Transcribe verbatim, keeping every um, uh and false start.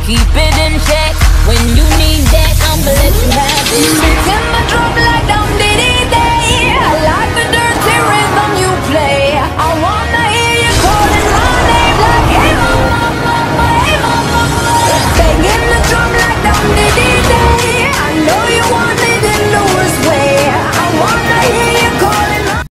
keep it in check. When you need that, I'ma let you have it. September drop like